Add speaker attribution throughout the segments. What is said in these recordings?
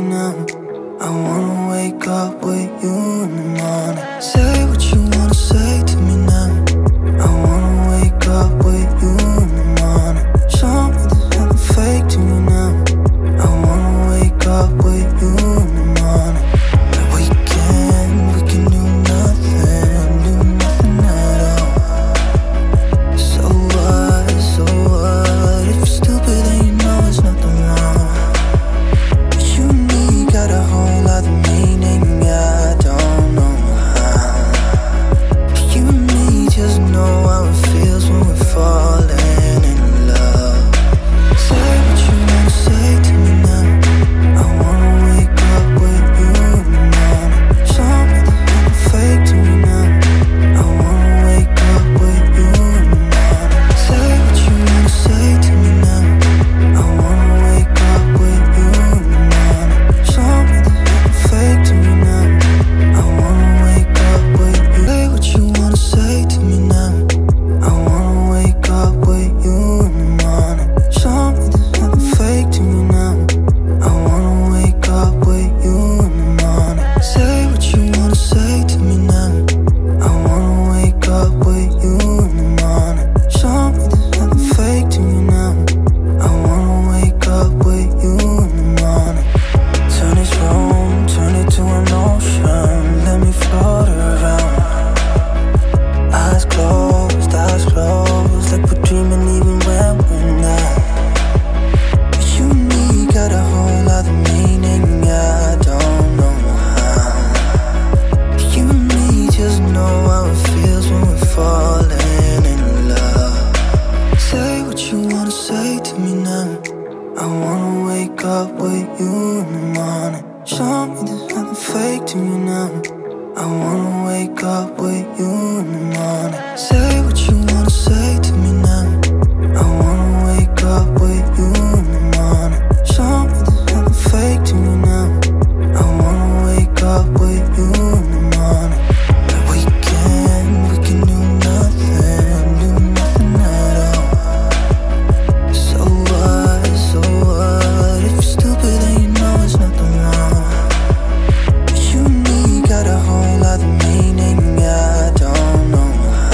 Speaker 1: now. I wanna wake up with you in the morning. Say what you wanna say to me now. I wanna wake up with you in the morning. Show me there's nothing fake to me now. I wanna wake up with you in the morning. Like we can do nothing at all. So what, if you're stupid then you know it's nothing wrong. You and me got a whole other meaning, I don't know how. You and me just know how it feels when we're falling in love. Say what you wanna say to me now. I wanna wake up with you in the morning. Show me there's nothing fake to me now. I wanna wake up with you in the morning. Say what you wanna say to me now. I wanna wake up with you in the morning. Show me there's nothing fake to me now. I wanna wake up with you. Say what you wanna say to me now. I wanna wake up with you in the morning. Show me there's nothing fake to me now. I wanna wake up with you in the morning. Say what you wanna say to me now. I wanna wake up with you in the morning. Show me there's nothing fake to me now. I wanna wake up with you in the morning. Turn this room, turn it to an ocean. Let me float around. Eyes closed, like we're dreaming even when we're not. You and me got a whole other meaning, I don't know how. You and me just know how it feels when we're falling in love. Say what you wanna say to me now. I wanna wake up with you in the morning. Show me there's nothing fake to me now. I wanna wake up with you in the morning. Say what you wanna say to me now. I wanna wake up with you in the morning. Show me there's nothing fake to me now. I wanna wake up with you in the morning. Like we can do nothing at all. So what, if you're stupid then you know it's nothing wrong. You and me got a whole other meaning, I don't know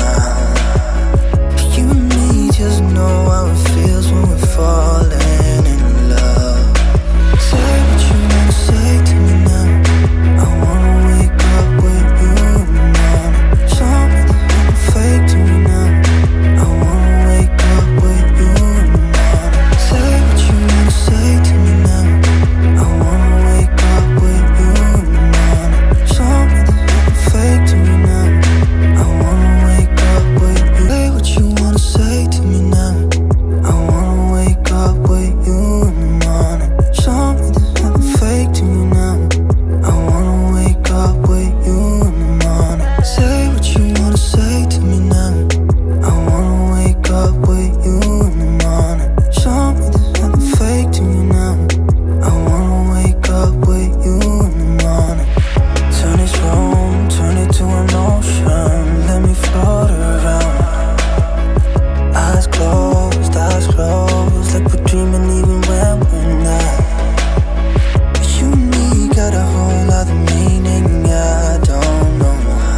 Speaker 1: how. You and me just know how it feels when we're falling in love. Say what you wanna say to me now. I wanna wake up with you in the morning. Show me there's nothing fake to me now. I wanna wake up with you in the morning. Say what you wanna say to me now. I wanna wake up with you in the morning. Show me there's nothing fake to me now. I wanna wake up with you. Say what you wanna say to me now. I wanna wake up with you in the morning. Show me there's nothing fake to me now. I wanna wake up with you in the morning. Say what you wanna say to me now. I wanna wake up with you in the morning. Show me there's nothing fake to me now. I wanna wake up with you in the morning. Turn this room, turn it to an ocean. Let me float around. Eyes closed, like we're dreaming even when we're not. You and me got a whole other meaning, I don't know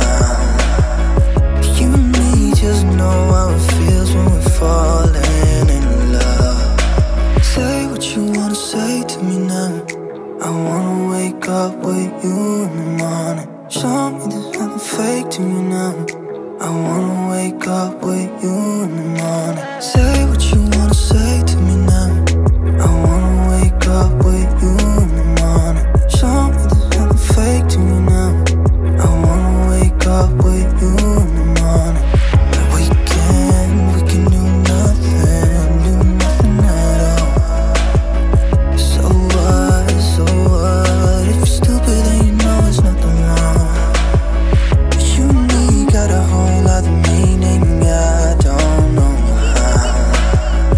Speaker 1: how. You and me just know how it feels when we're falling in love. Say what you wanna say to me now. I wanna wake up with you in the morning. Show me there's nothing fake to me now. I wanna wake up with you in the morning. Say what you wanna say to me now. I wanna wake up with you in the morning. Show me there's nothing fake to me now. I wanna wake up with you in the morning. Like we can do nothing at all. So what, if you're stupid then you know it's nothing wrong. You and me got a whole other meaning, I don't know how.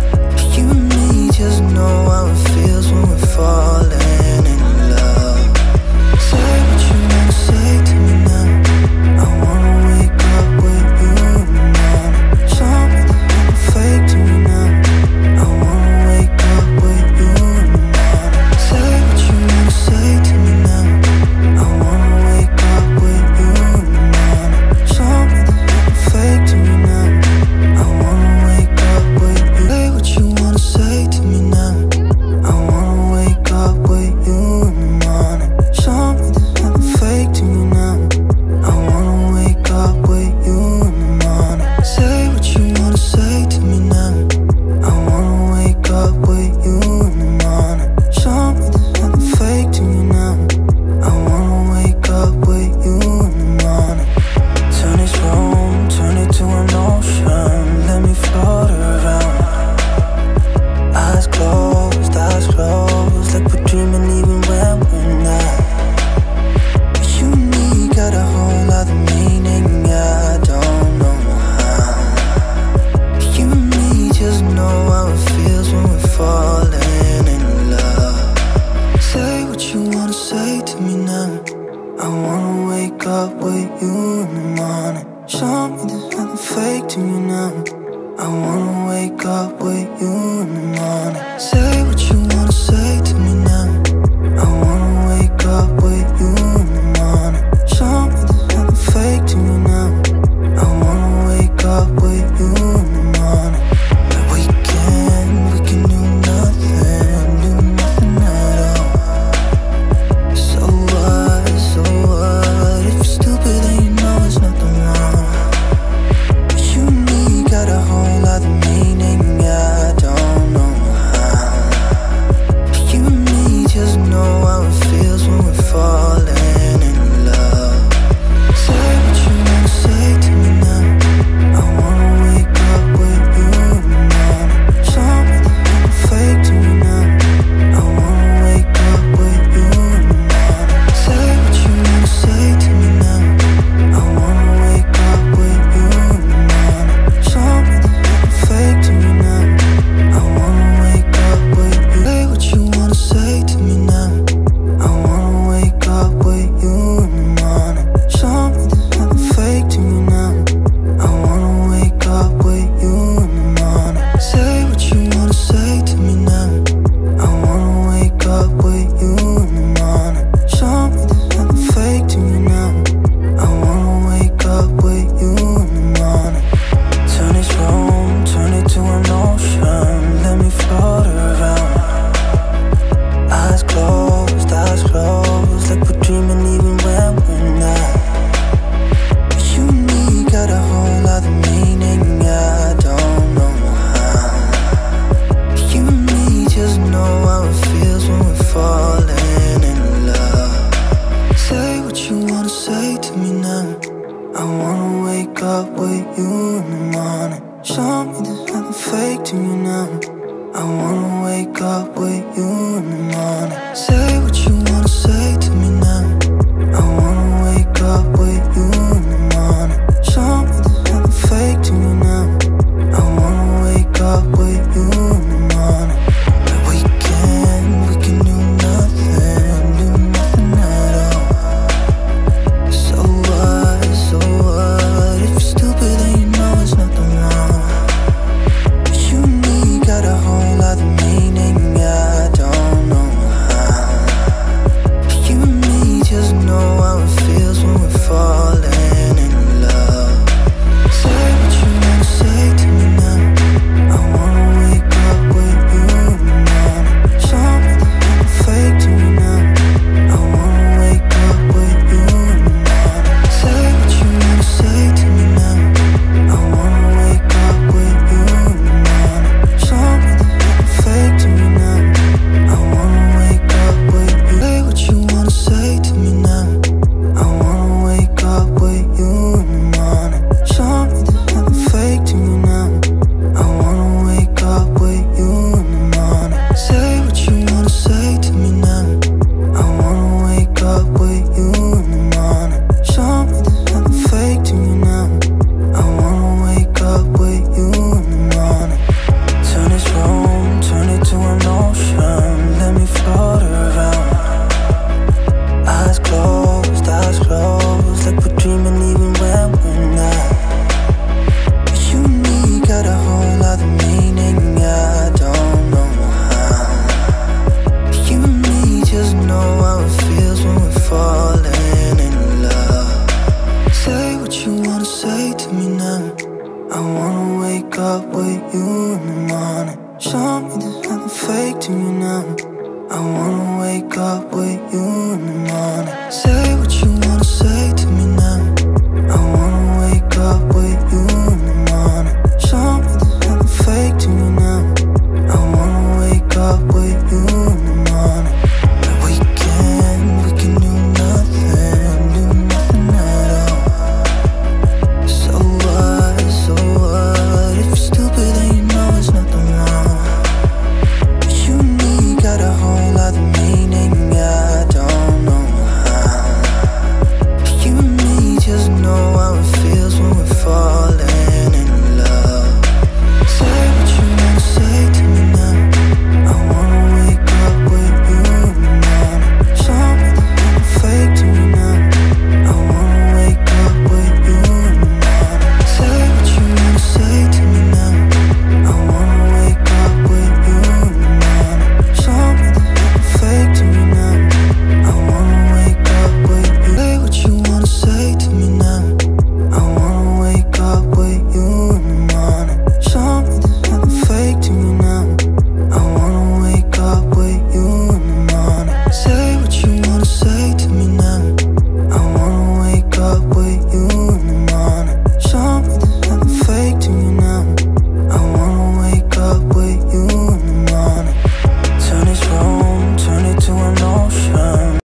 Speaker 1: I wanna wake up with